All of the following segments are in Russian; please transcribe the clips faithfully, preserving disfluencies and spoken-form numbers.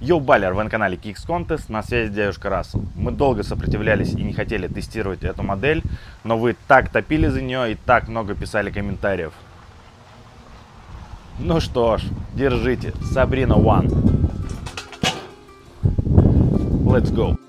Йоу, Балер, вы на канале Kicks Contest, на связи дядюшка Рассел. Мы долго сопротивлялись и не хотели тестировать эту модель, но вы так топили за нее и так много писали комментариев. Ну что ж, держите, Sabrina One. Let's go.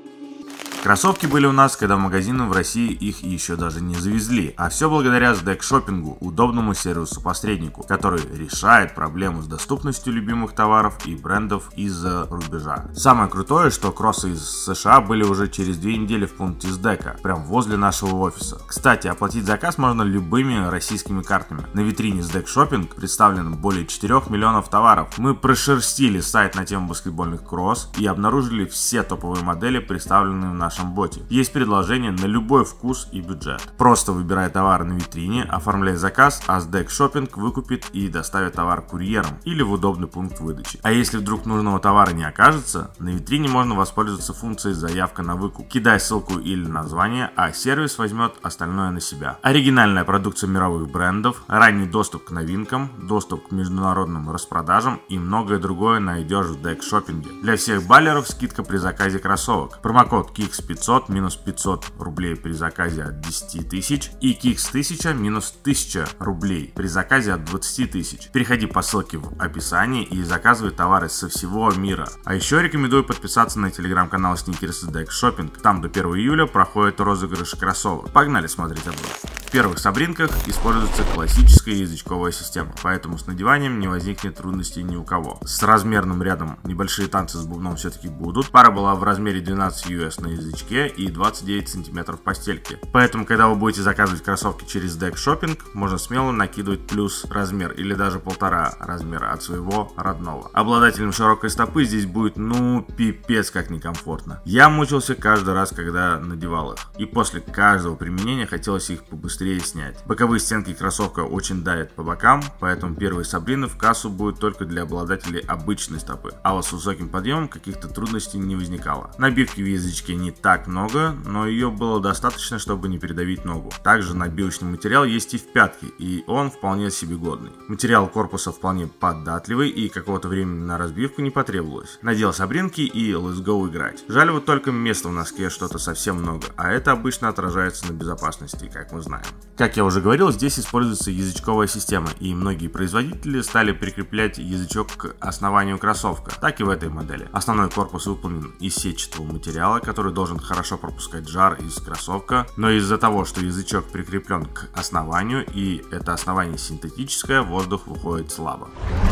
Кроссовки были у нас, когда в магазины в России их еще даже не завезли, а все благодаря SDEC-шоппингу, удобному сервису-посреднику, который решает проблему с доступностью любимых товаров и брендов из-за рубежа. Самое крутое, что кроссы из США были уже через две недели в пункте SDEC, прям возле нашего офиса. Кстати, оплатить заказ можно любыми российскими картами. На витрине SDEC-шоппинг представлено более четырёх миллионов товаров. Мы прошерстили сайт на тему баскетбольных кросс и обнаружили все топовые модели, представленные в нашем нашем боте. Есть предложение на любой вкус и бюджет. Просто выбирай товар на витрине, оформляй заказ, а SDEC-шоппинг выкупит и доставит товар курьером или в удобный пункт выдачи. А если вдруг нужного товара не окажется, на витрине можно воспользоваться функцией заявка на выкуп. Кидай ссылку или название, а сервис возьмет остальное на себя. Оригинальная продукция мировых брендов, ранний доступ к новинкам, доступ к международным распродажам и многое другое найдешь в SDEC-шоппинге. Для всех баллеров скидка при заказе кроссовок. Промокод Kicks пятьсот минус пятьсот рублей при заказе от десяти тысяч и Kicks тысяча минус тысяча рублей при заказе от двадцати тысяч. Переходи по ссылке в описании и заказывай товары со всего мира. А еще рекомендую подписаться на телеграм-канал Sneakers SDEC-шоппинг. Там до первого июля проходит розыгрыш кроссовок. Погнали смотреть обзор. В первых сабринках используется классическая язычковая система, поэтому с надеванием не возникнет трудностей ни у кого. С размерным рядом небольшие танцы с бубном все-таки будут. Пара была в размере двенадцать ю эс на язычке и двадцать девять сантиметров по стельке. Поэтому, когда вы будете заказывать кроссовки через SDEC-шоппинг, можно смело накидывать плюс размер или даже полтора размера от своего родного. Обладателям широкой стопы здесь будет ну пипец как некомфортно. Я мучился каждый раз, когда надевал их. И после каждого применения хотелось их побыстрее снять. Боковые стенки кроссовка очень давят по бокам, поэтому первые сабрины в кассу будут только для обладателей обычной стопы, а вот с высоким подъемом каких-то трудностей не возникало. Набивки в язычке не так много, но ее было достаточно, чтобы не передавить ногу. Также набивочный материал есть и в пятке, и он вполне себе годный. Материал корпуса вполне податливый, и какого-то времени на разбивку не потребовалось. Надел сабринки и let's go играть. Жаль, вот только места в носке что-то совсем много, а это обычно отражается на безопасности, как мы знаем. Как я уже говорил, здесь используется язычковая система, и многие производители стали прикреплять язычок к основанию кроссовка, так и в этой модели. Основной корпус выполнен из сетчатого материала, который должен хорошо пропускать жар из кроссовка, но из-за того, что язычок прикреплен к основанию и это основание синтетическое, воздух выходит слабо.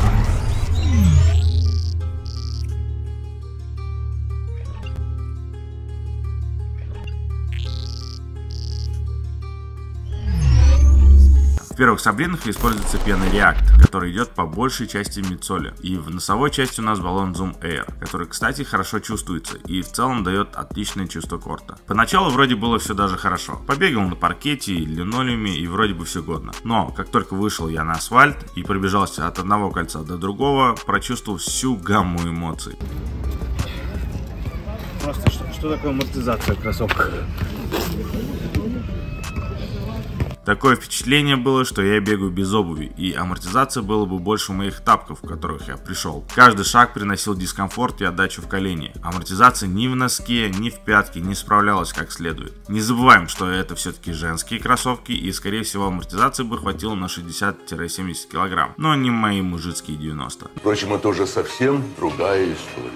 В первых сабринах используется пена React, который идет по большей части мидсоли. И в носовой части у нас баллон Zoom Air, который, кстати, хорошо чувствуется и в целом дает отличное чувство корта. Поначалу вроде было все даже хорошо. Побегал на паркете и линолеуме и вроде бы все годно. Но как только вышел я на асфальт и пробежался от одного кольца до другого, прочувствовал всю гамму эмоций. Просто что, что такое амортизация кроссовка? Такое впечатление было, что я бегаю без обуви, и амортизация было бы больше моих тапков, в которых я пришел. Каждый шаг приносил дискомфорт и отдачу в колени. Амортизация ни в носке, ни в пятке не справлялась как следует. Не забываем, что это все-таки женские кроссовки, и скорее всего амортизации бы хватило на шестьдесят-семьдесят килограмм, но не мои мужицкие девяносто. Впрочем, это уже совсем другая история.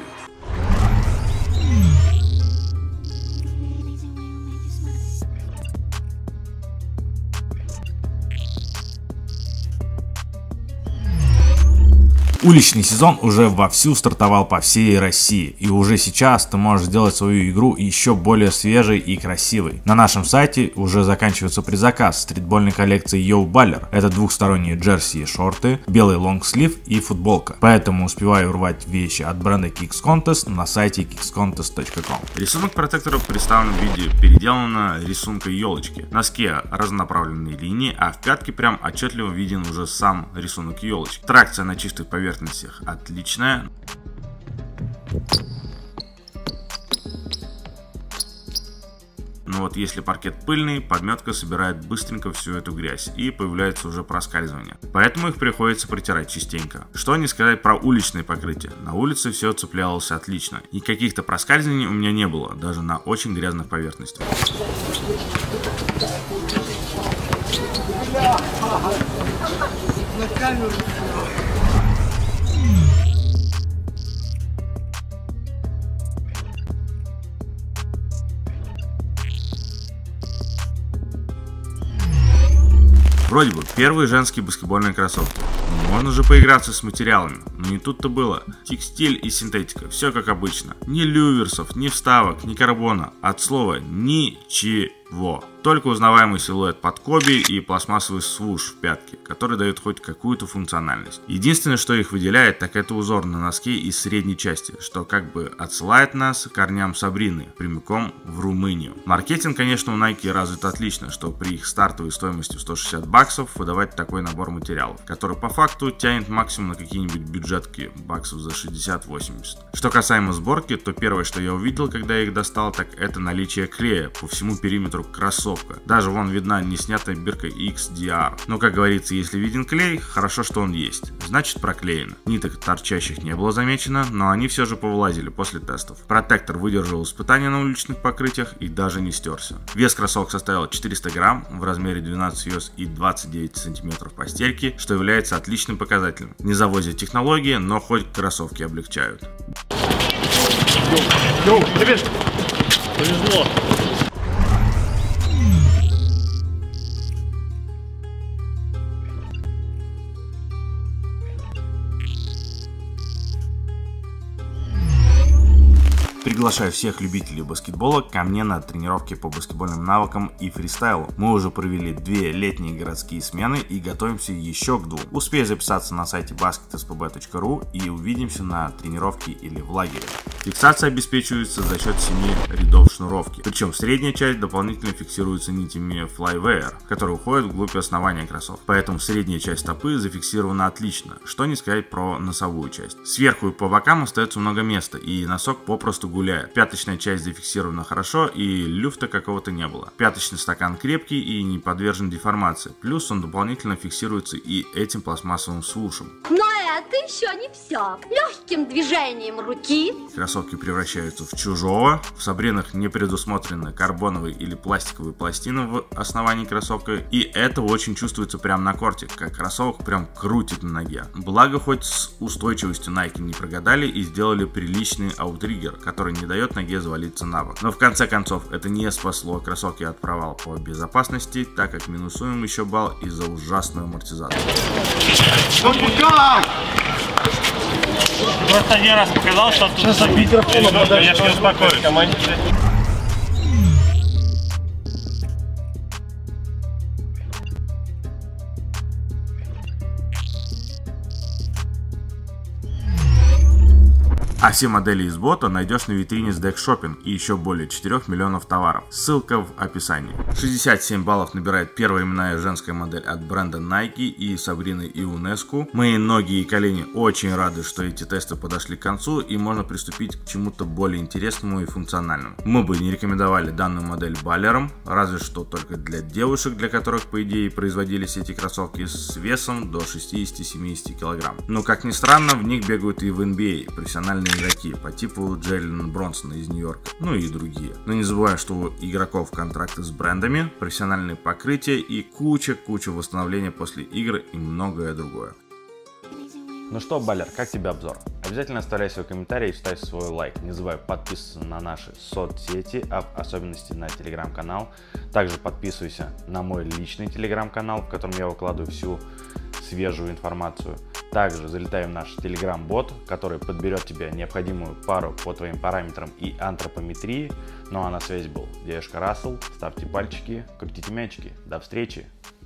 Уличный сезон уже вовсю стартовал по всей России, и уже сейчас ты можешь сделать свою игру еще более свежей и красивой. На нашем сайте уже заканчивается предзаказ стритбольной коллекции Йоу Балер. Это двухсторонние джерси и шорты, белый лонгслив и футболка. Поэтому успевай урвать вещи от бренда Kicks Contest на сайте кикс контест точка ком. Рисунок протектора представлен в виде переделанного рисунка елочки. На носке разнонаправленные линии, а в пятке прям отчетливо виден уже сам рисунок елочки. Тракция на чистых поверхностях отличная. Но вот если паркет пыльный, подметка собирает быстренько всю эту грязь и появляется уже проскальзывание. Поэтому их приходится протирать частенько. Что не сказать про уличные покрытия. На улице все цеплялось отлично. И каких-то проскальзываний у меня не было, даже на очень грязных поверхностях. Вроде бы первые женские баскетбольные кроссовки. Можно же поиграться с материалами, но не тут-то было. Текстиль и синтетика, все как обычно. Ни люверсов, ни вставок, ни карбона. От слова ничего. Только узнаваемый силуэт под коби и пластмассовый свуш в пятке, который дает хоть какую-то функциональность. Единственное, что их выделяет, так это узор на носке из средней части, что как бы отсылает нас к корням Сабрины, прямиком в Румынию. Маркетинг, конечно, у Nike развит отлично, что при их стартовой стоимости в сто шестьдесят баксов выдавать такой набор материалов, который по факту тянет максимум на какие-нибудь бюджетки баксов за шестьдесят-восемьдесят. Что касаемо сборки, то первое, что я увидел, когда я их достал, так это наличие клея по всему периметру кроссовка. Даже вон видна неснятая бирка икс ди ар. Но, как говорится, если виден клей, хорошо, что он есть. Значит, проклеено. Ниток торчащих не было замечено, но они все же повылазили после тестов. Протектор выдержал испытания на уличных покрытиях и даже не стерся. Вес кроссовок составил четыреста грамм в размере двенадцать йоз и двадцать девять сантиметров по стельке, что является отличным показателем. Не завозят технологии, но хоть кроссовки облегчают. Йоу, ребят, повезло. Приглашаю всех любителей баскетбола ко мне на тренировки по баскетбольным навыкам и фристайлу. Мы уже провели две летние городские смены и готовимся еще к двум. Успей записаться на сайте баскет эс пэ бэ точка ру и увидимся на тренировке или в лагере. Фиксация обеспечивается за счет семи рядов шнуровки, причем средняя часть дополнительно фиксируется нитями Flywire, которые уходят вглубь основания кроссовок. Поэтому средняя часть стопы зафиксирована отлично, что не сказать про носовую часть. Сверху и по бокам остается много места, и носок попросту гуляет. Пяточная часть зафиксирована хорошо, и люфта какого-то не было. Пяточный стакан крепкий и не подвержен деформации, плюс он дополнительно фиксируется и этим пластмассовым свушем. Но это еще не все. Легким движением руки Кроссовки превращаются в чужого. В Сабринах не предусмотрены карбоновые или пластиковые пластины в основании кроссовка, и это очень чувствуется прямо на корте, как кроссовок прям крутит на ноге. Благо, хоть с устойчивостью Nike не прогадали и сделали приличный аутриггер, который не дает ноге завалиться на бок. Но в конце концов, это не спасло кроссовки от провала по безопасности, так как минусуем еще балл из-за ужасной амортизации. Просто один раз показал, что тут забить. Я же не успокоюсь. А все модели из бота найдешь на витрине с DeckShopping и еще более четырёх миллионов товаров. Ссылка в описании. шестьдесят семь баллов набирает первая именная женская модель от бренда Nike и Сабрины Ионеску. Мои ноги и колени очень рады, что эти тесты подошли к концу и можно приступить к чему-то более интересному и функциональному. Мы бы не рекомендовали данную модель баллерам, разве что только для девушек, для которых по идее производились эти кроссовки с весом до шестидесяти-семидесяти килограмм. Но как ни странно, в них бегают и в эн би эй профессиональные игроки по типу Джейлена Бронсона из Нью-Йорка, ну и другие. Но не забываем, что у игроков контракты с брендами, профессиональные покрытия и куча-куча восстановления после игр и многое другое. Ну что, Балер, как тебе обзор? Обязательно оставляй свой комментарий и ставь свой лайк. Не забывай подписываться на наши соцсети, а в особенности на телеграм-канал. Также подписывайся на мой личный телеграм-канал, в котором я выкладываю всю свежую информацию. Также залетай в наш телеграм-бот, который подберет тебе необходимую пару по твоим параметрам и антропометрии. Ну а на связи был Дедушка Рассел. Ставьте пальчики, крутите мячики. До встречи!